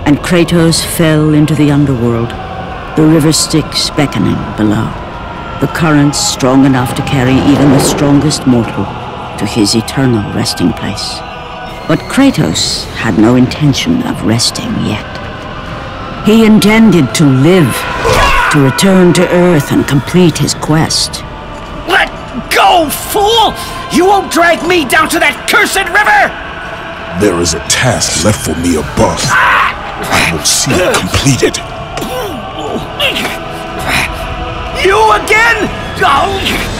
and Kratos fell into the underworld, the river Styx beckoning below, the currents strong enough to carry even the strongest mortal to his eternal resting place. But Kratos had no intention of resting yet. He intended to live, to return to Earth and complete his quest. Let go, fool! You won't drag me down to that cursed river! There is a task left for me above. I will see it completed. You again? Oh.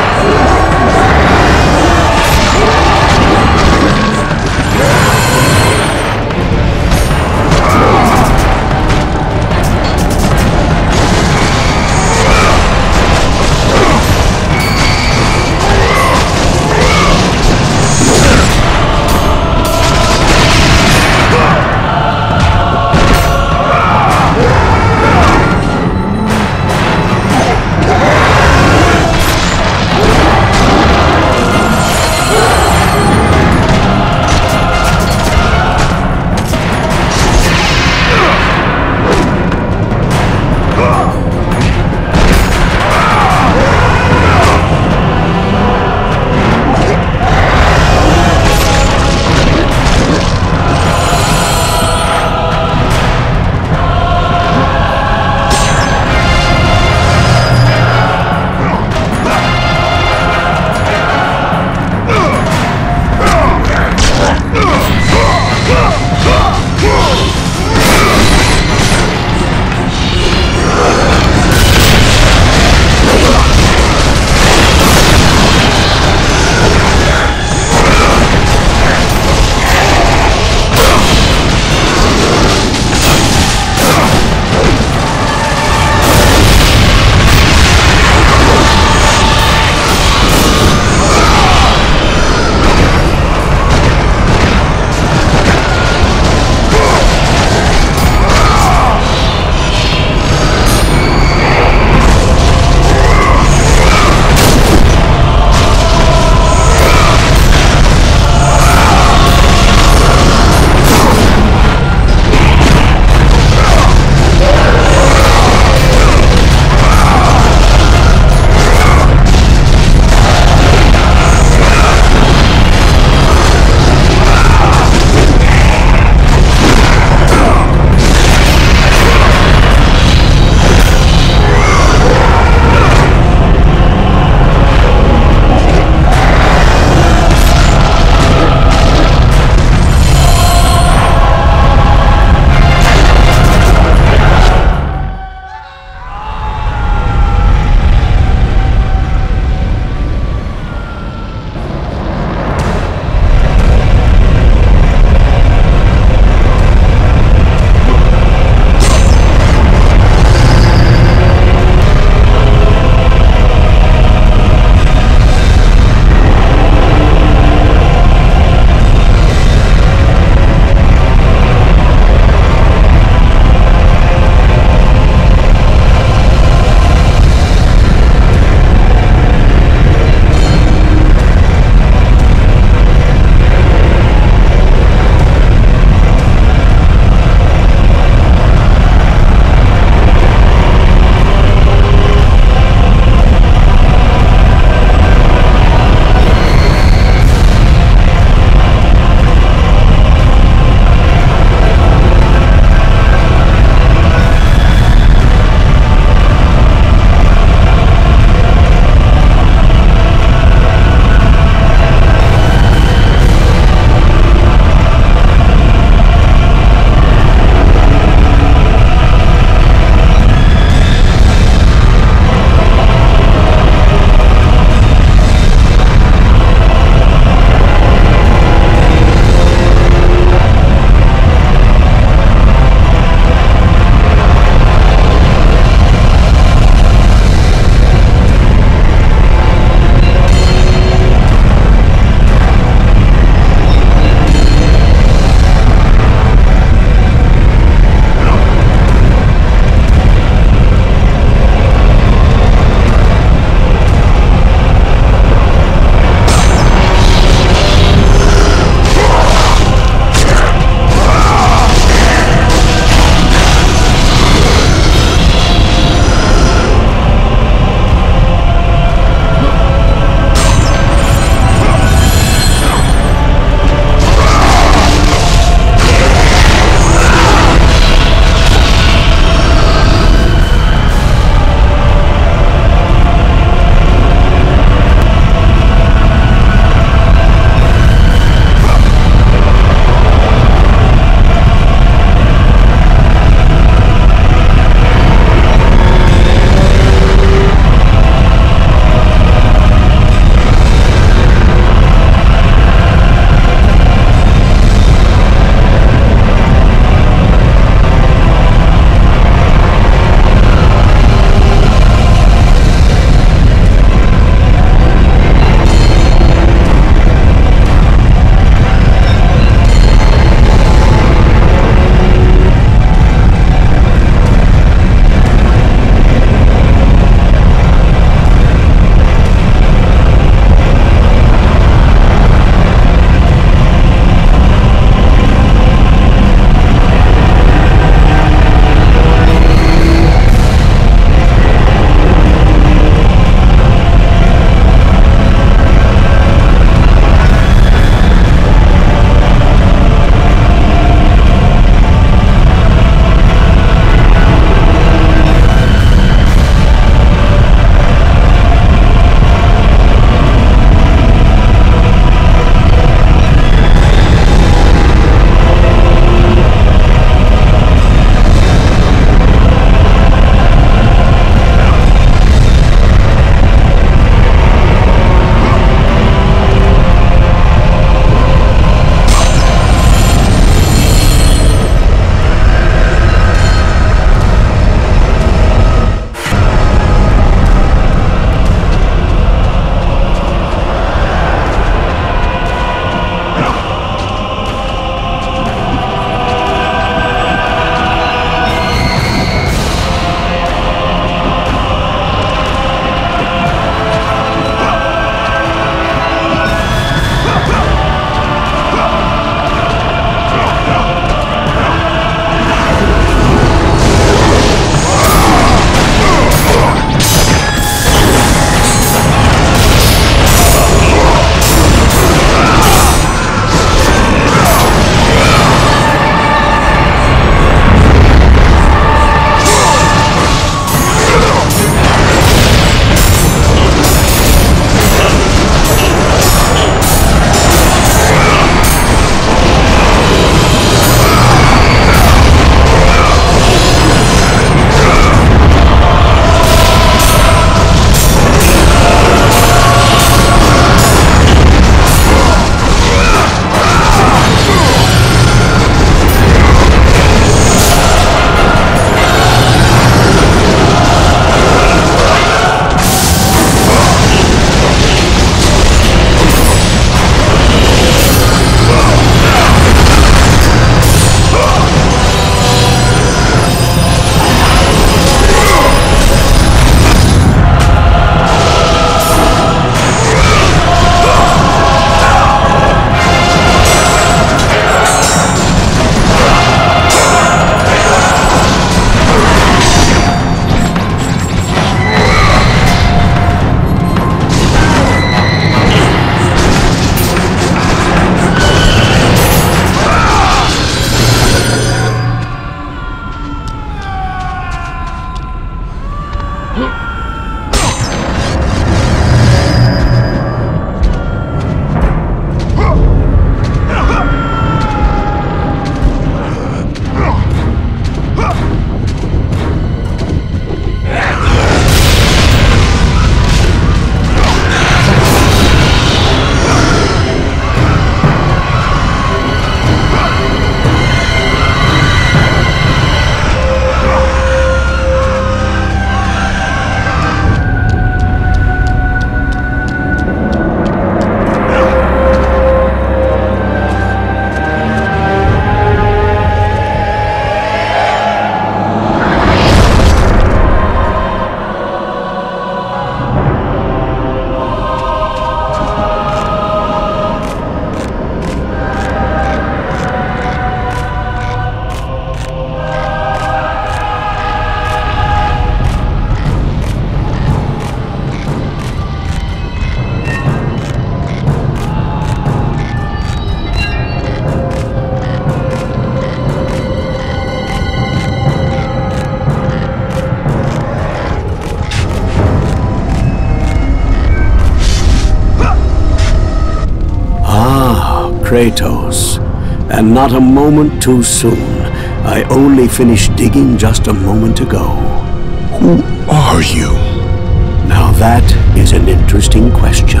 Kratos, and not a moment too soon. I only finished digging just a moment ago. Who are you? Now that is an interesting question.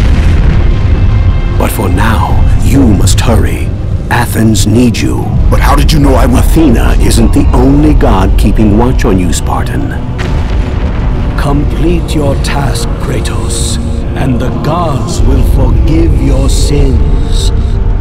But for now, you must hurry. Athens needs you. But how did you know I would... Athena isn't the only god keeping watch on you, Spartan. Complete your task, Kratos, and the gods will forgive your sins.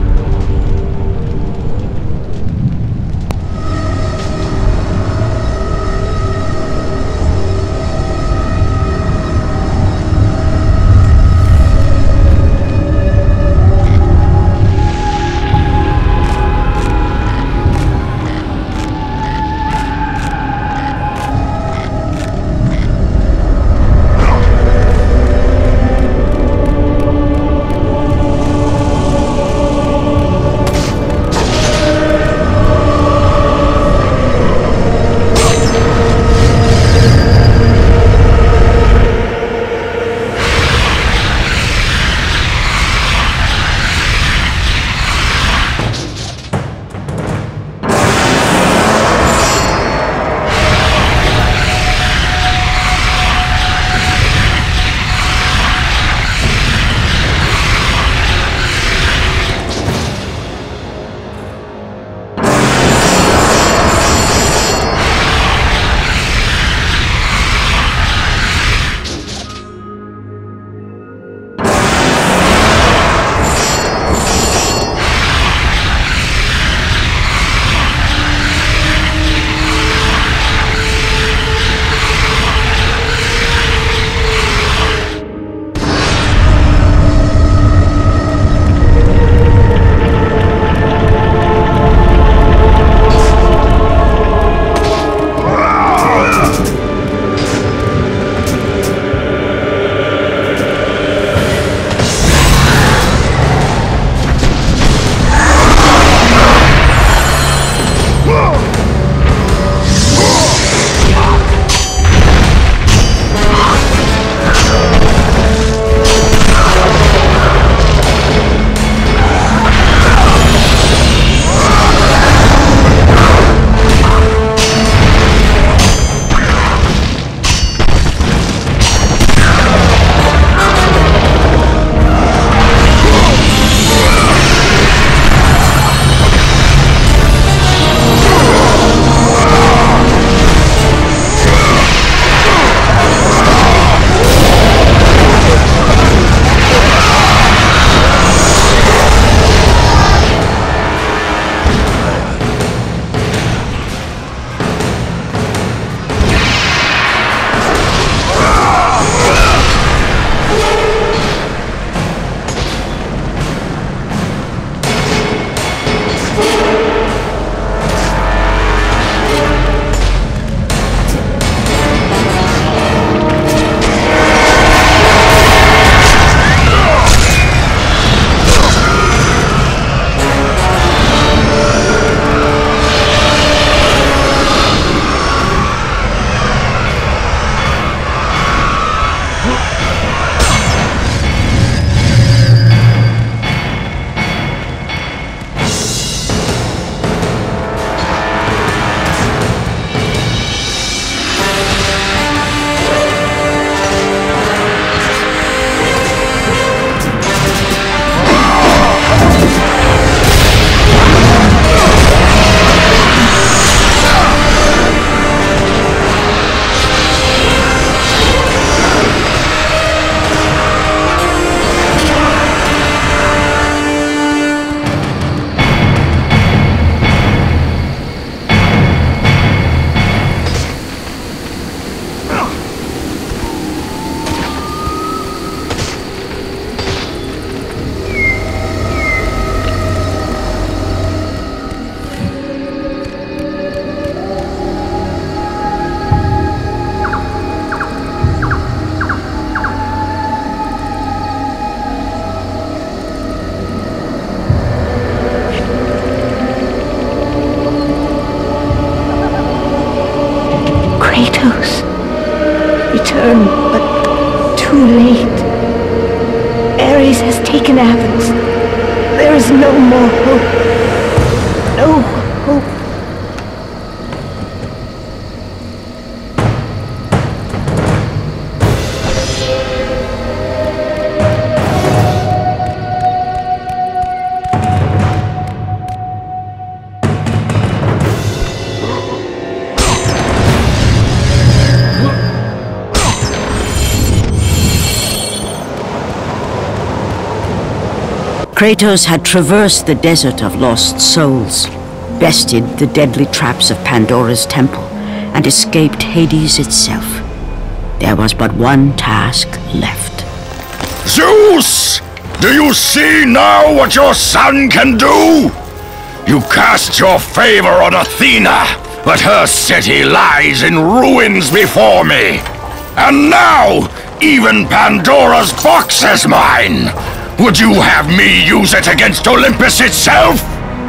Kratos. Return, but too late. Ares has taken Athens. There is no more hope. No hope. Kratos had traversed the desert of lost souls, bested the deadly traps of Pandora's temple, and escaped Hades itself. There was but one task left. Zeus! Do you see now what your son can do? You cast your favor on Athena, but her city lies in ruins before me. And now, even Pandora's box is mine! Would you have me use it against Olympus itself?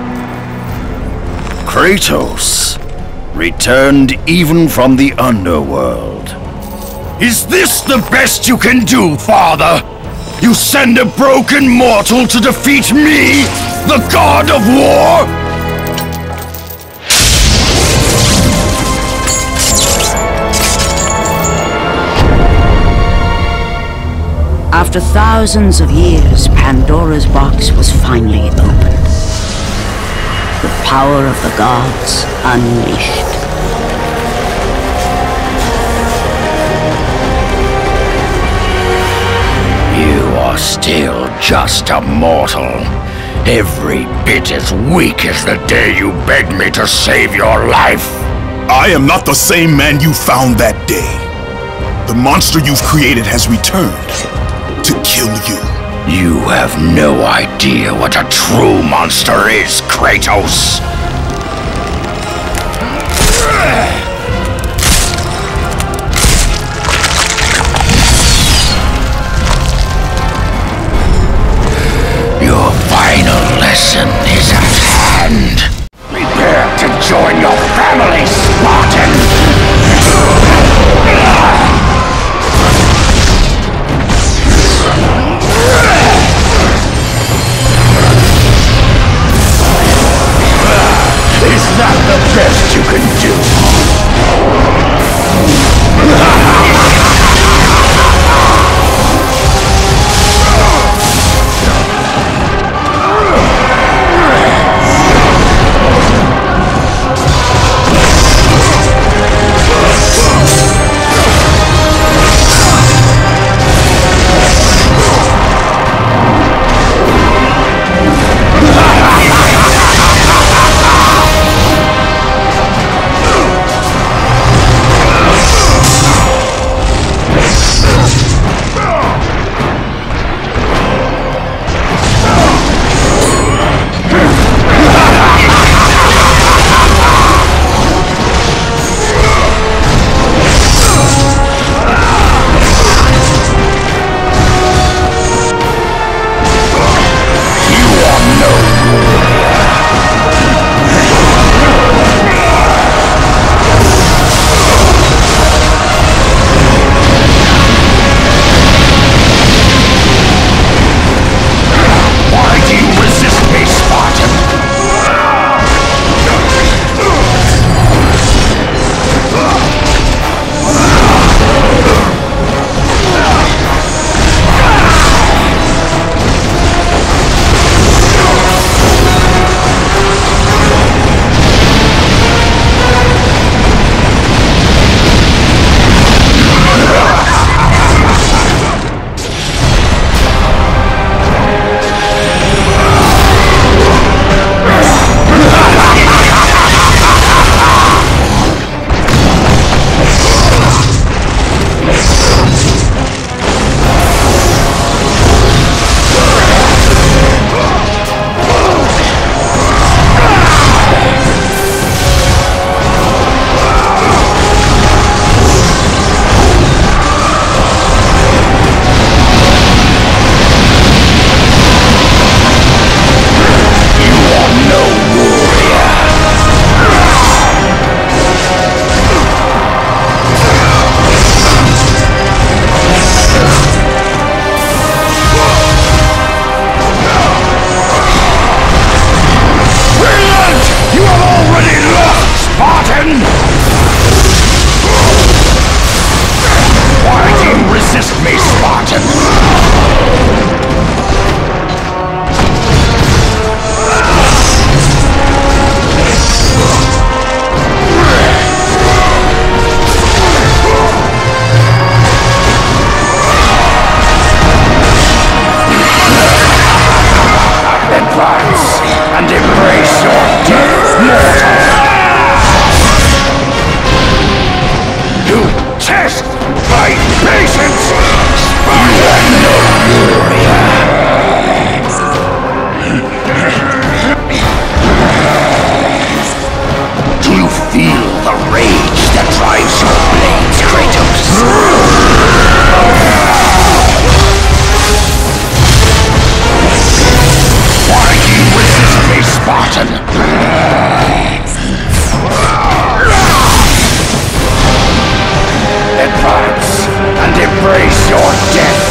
Kratos, returned even from the underworld. Is this the best you can do, father? You send a broken mortal to defeat me, the god of war? After thousands of years, Pandora's box was finally opened. The power of the gods unleashed. You are still just a mortal. Every bit as weak as the day you begged me to save your life. I am not the same man you found that day. The monster you've created has returned to kill you. You have no idea what a true monster is, Kratos. Your final lesson is at hand. Prepare to join your family, Spartan! Is that the best you can do?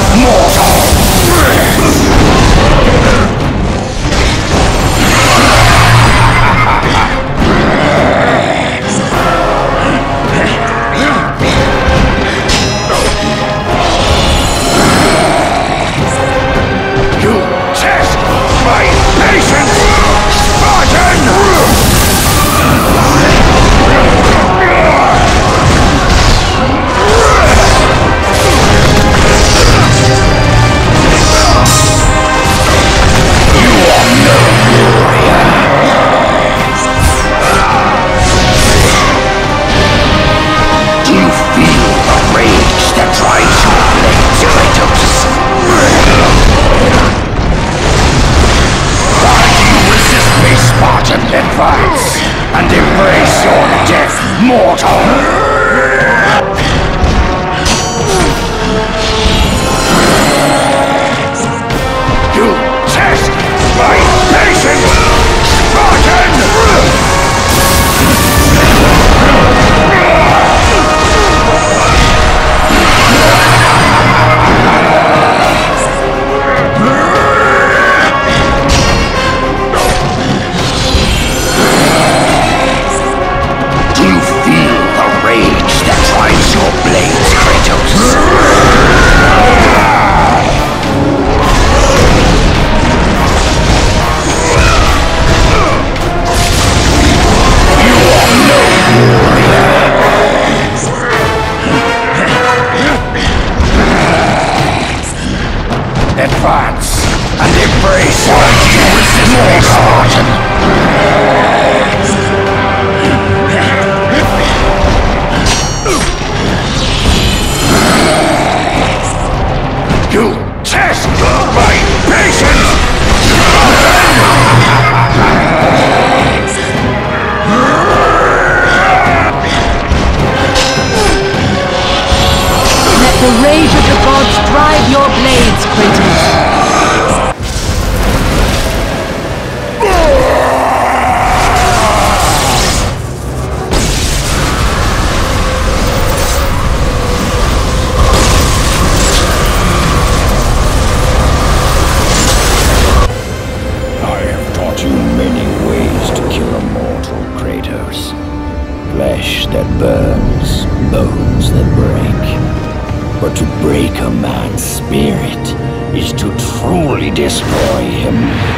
Flesh that burns, bones that break. But to break a man's spirit is to truly destroy him.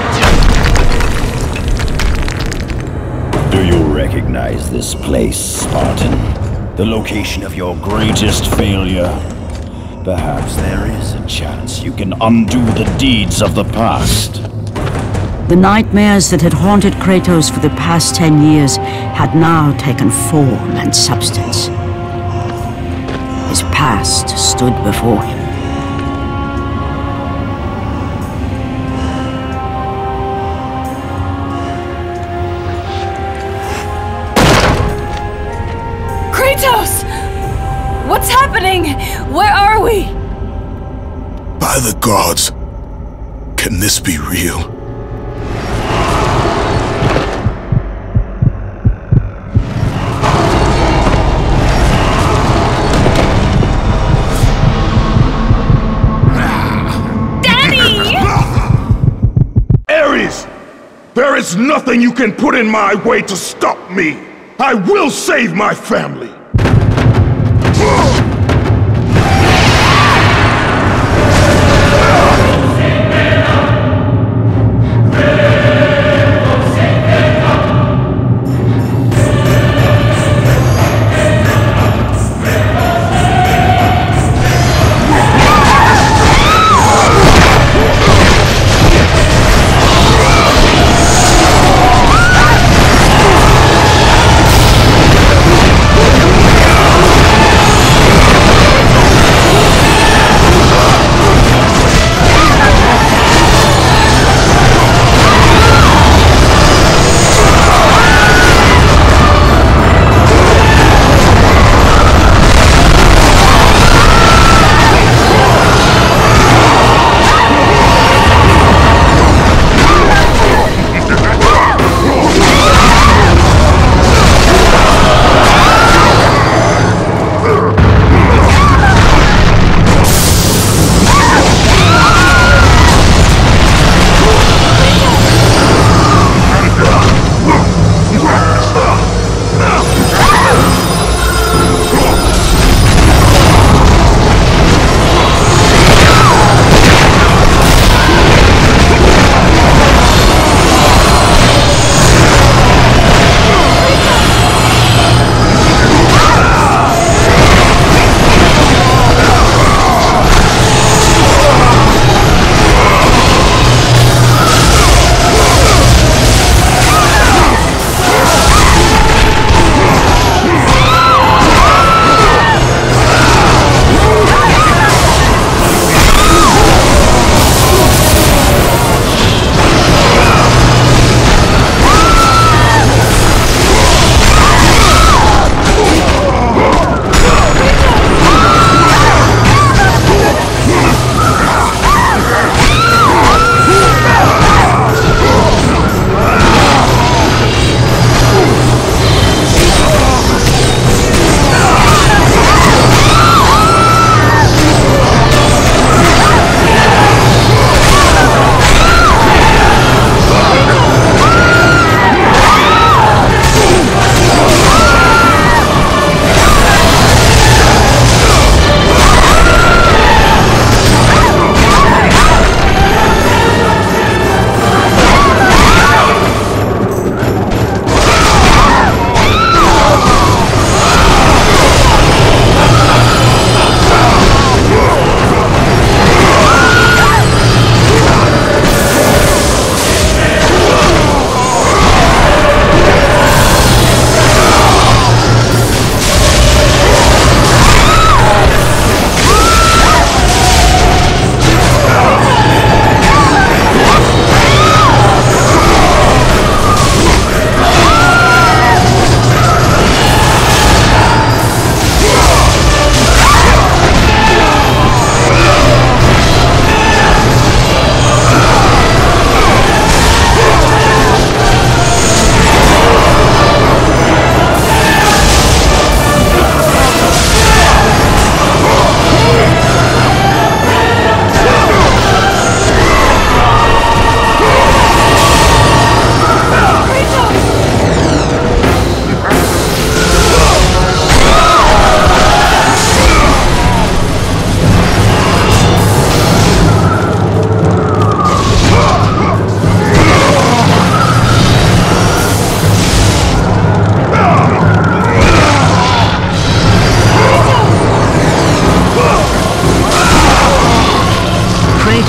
Do you recognize this place, Spartan? The location of your greatest failure? Perhaps there is a chance you can undo the deeds of the past. The nightmares that had haunted Kratos for the past 10 years had now taken form and substance. His past stood before him. Kratos! What's happening? Where are we? By the gods, can this be real? There is nothing you can put in my way to stop me! I will save my family!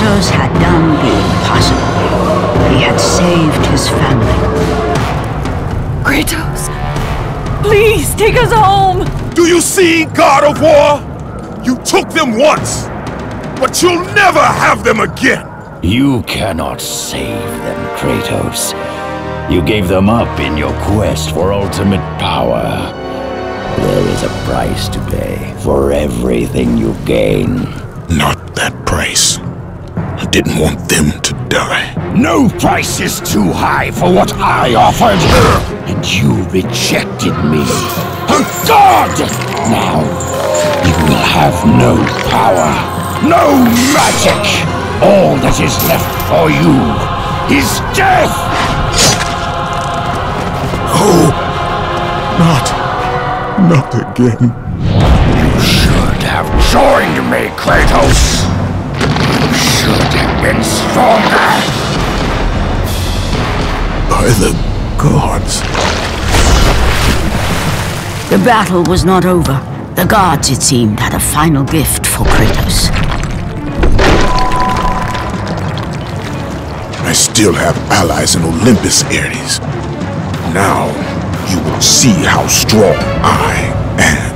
Kratos had done the impossible. He had saved his family. Kratos, please take us home! Do you see, God of War? You took them once, but you'll never have them again! You cannot save them, Kratos. You gave them up in your quest for ultimate power. There is a price to pay for everything you gain. Not that price. I didn't want them to die. No price is too high for what I offered, and you rejected me. A god! Now, you will have no power, no magic. All that is left for you is death! Oh, not again. You should have joined me, Kratos. You should have been stronger. By the gods. The battle was not over. The gods, it seemed, had a final gift for Kratos. I still have allies in Olympus, Ares. Now, you will see how strong I am.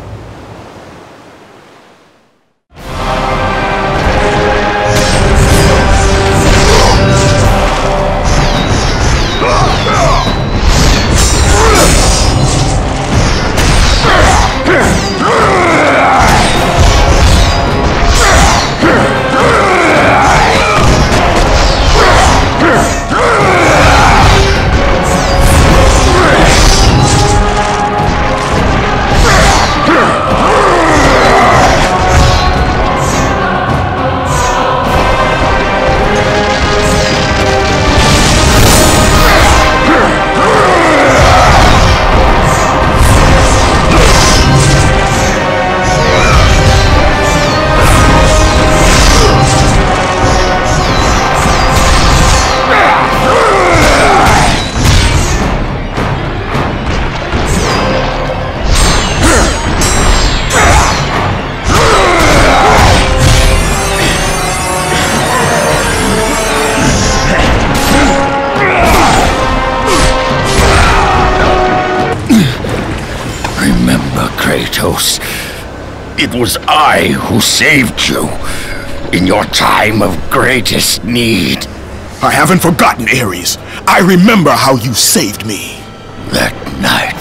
Kratos, it was I who saved you in your time of greatest need. I haven't forgotten, Ares. I remember how you saved me. That night,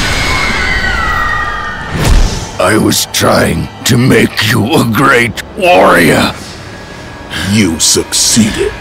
I was trying to make you a great warrior. You succeeded.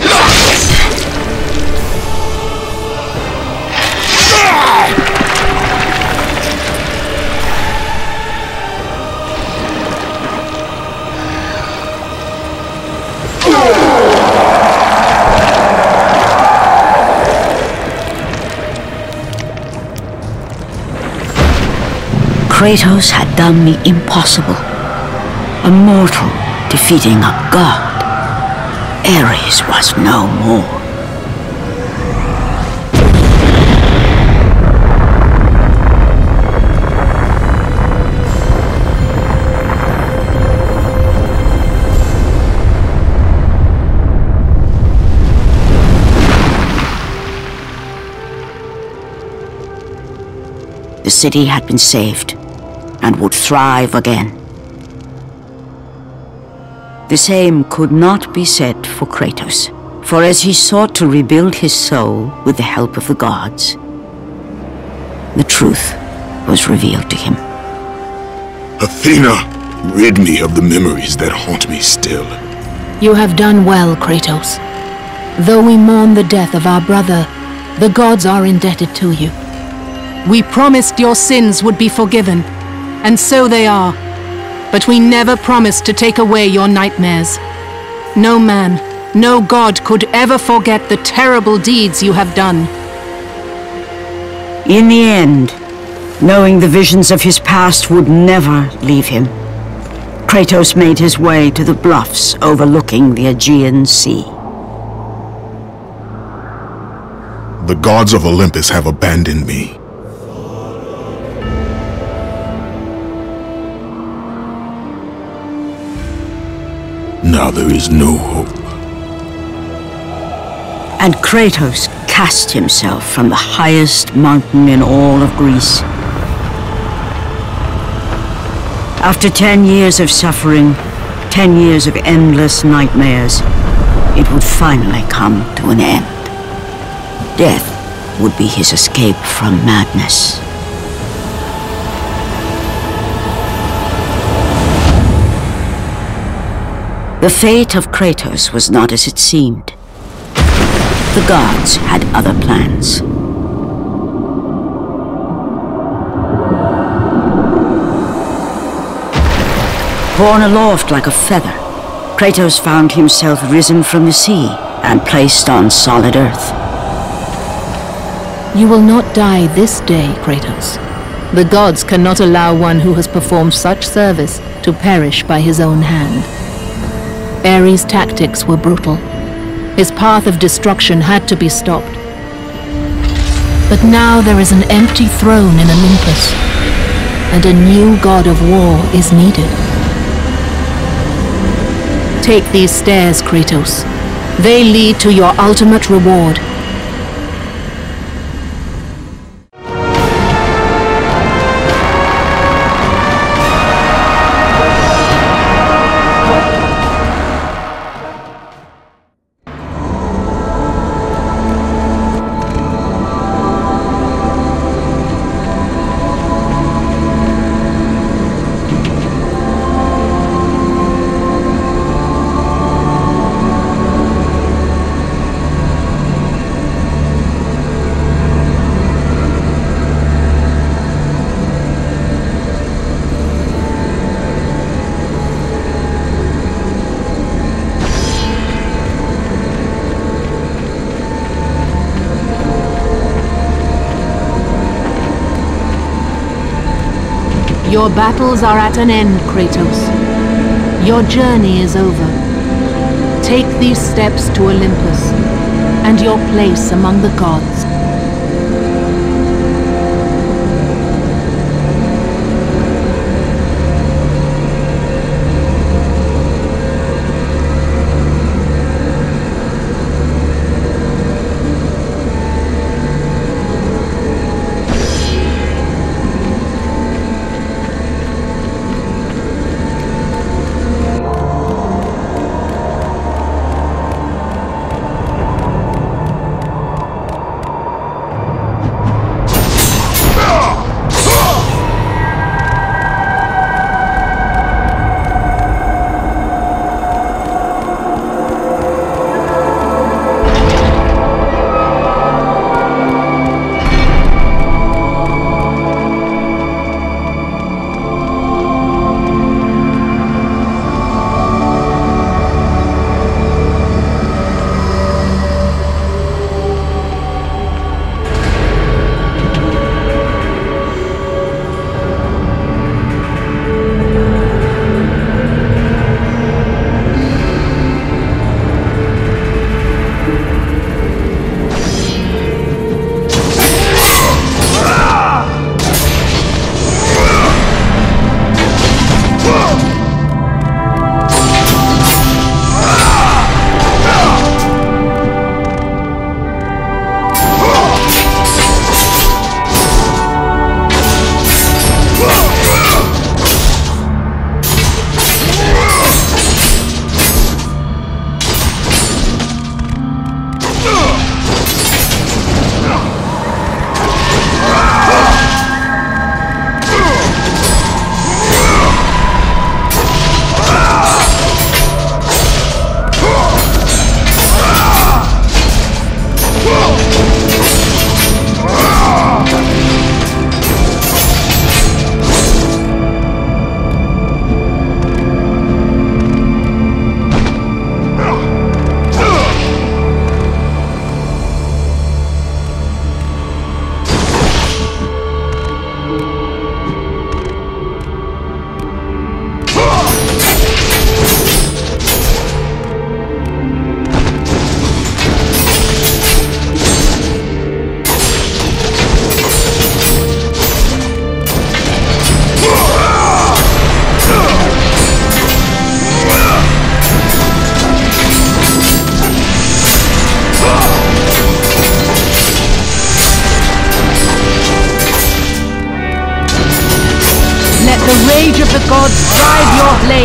Kratos had done the impossible. A mortal defeating a god. Ares was no more. The city had been saved and would thrive again. The same could not be said for Kratos, for as he sought to rebuild his soul with the help of the gods, the truth was revealed to him. Athena, rid me of the memories that haunt me still. You have done well, Kratos. Though we mourn the death of our brother, the gods are indebted to you. We promised your sins would be forgiven, and so they are. But we never promised to take away your nightmares. No man, no god could ever forget the terrible deeds you have done. In the end, knowing the visions of his past would never leave him, Kratos made his way to the bluffs overlooking the Aegean Sea. The gods of Olympus have abandoned me. Now there is no hope. And Kratos cast himself from the highest mountain in all of Greece. After 10 years of suffering, 10 years of endless nightmares, it would finally come to an end. Death would be his escape from madness. The fate of Kratos was not as it seemed. The gods had other plans. Borne aloft like a feather, Kratos found himself risen from the sea and placed on solid earth. You will not die this day, Kratos. The gods cannot allow one who has performed such service to perish by his own hand. Ares' tactics were brutal. His path of destruction had to be stopped. But now there is an empty throne in Olympus, and a new god of war is needed. Take these stairs, Kratos. They lead to your ultimate reward. Your battles are at an end, Kratos. Your journey is over. Take these steps to Olympus, and your place among the gods.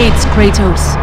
fades, Kratos.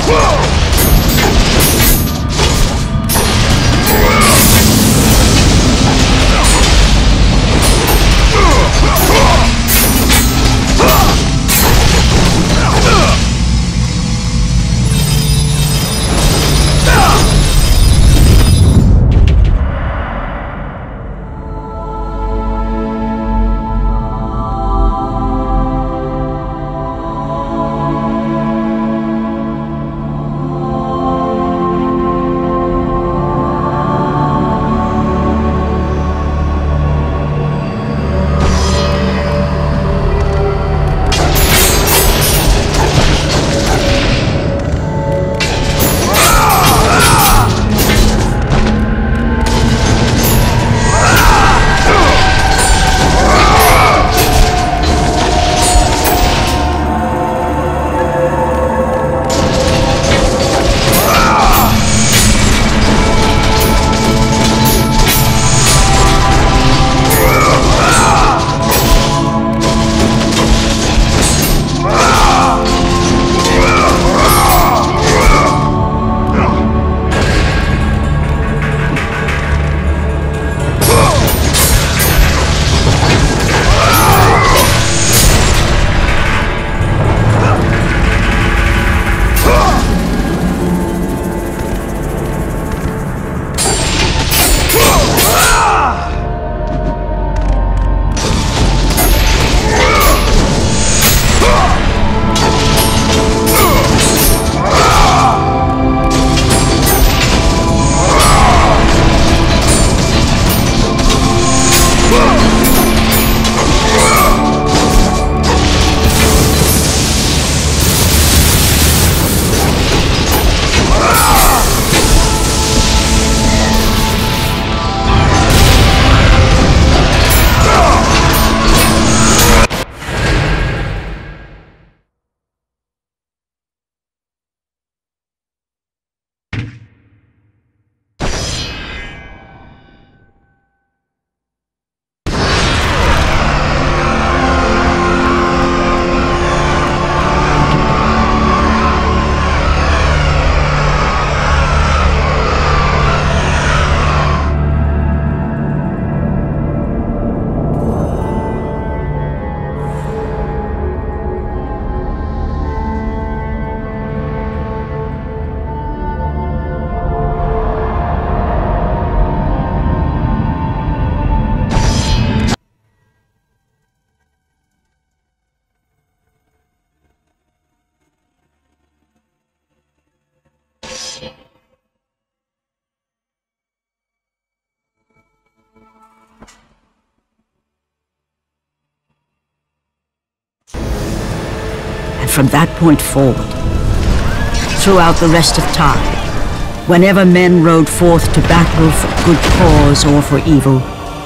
From that point forward, throughout the rest of time, whenever men rode forth to battle for good cause or for evil,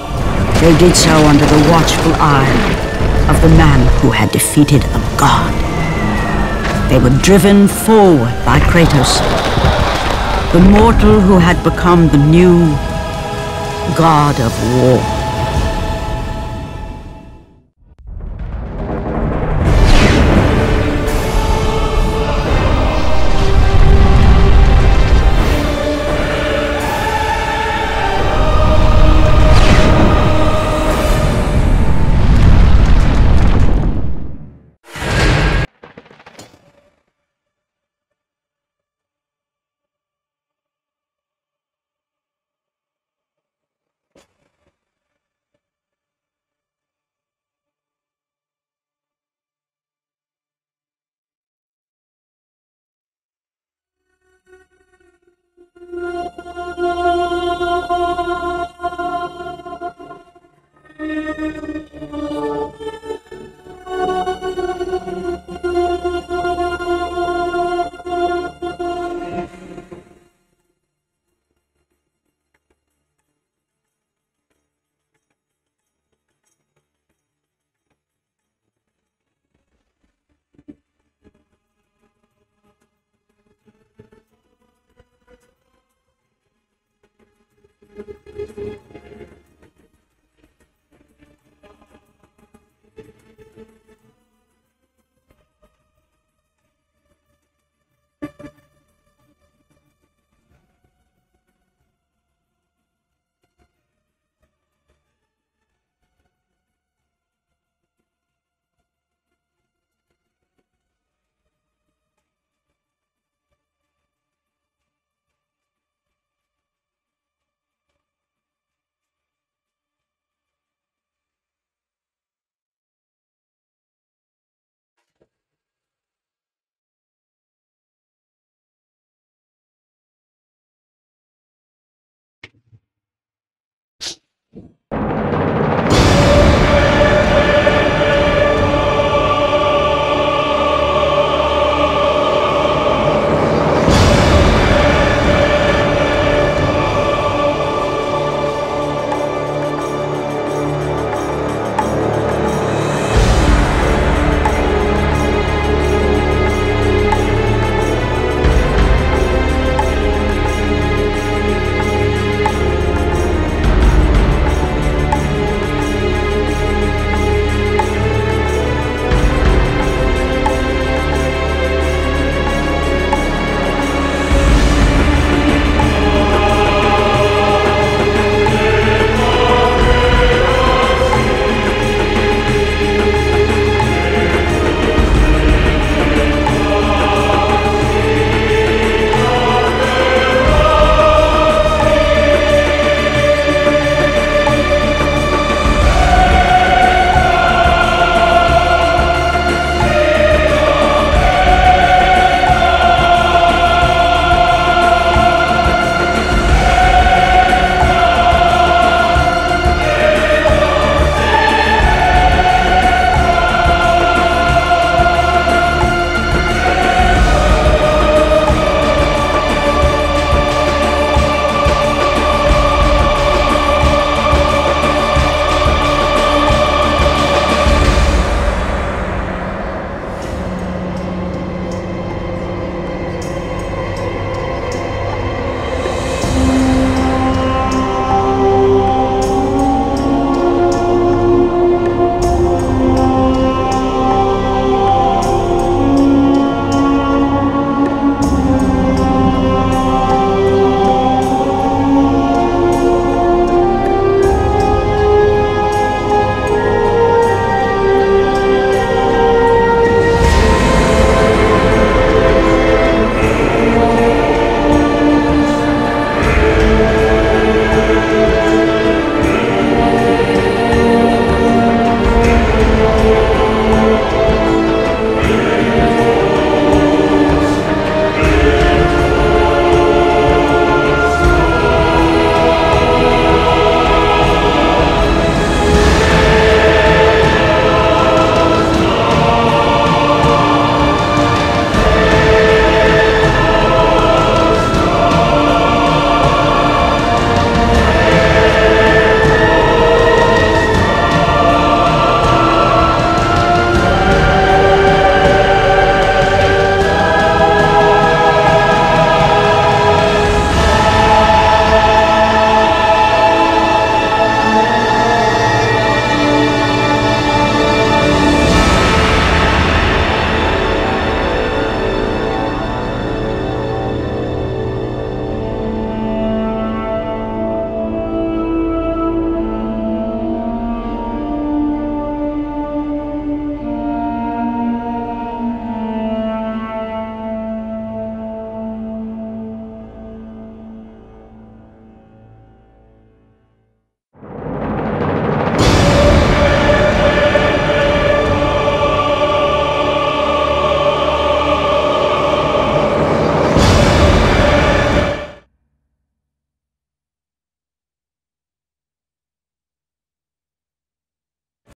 they did so under the watchful eye of the man who had defeated a god. They were driven forward by Kratos, the mortal who had become the new god of war.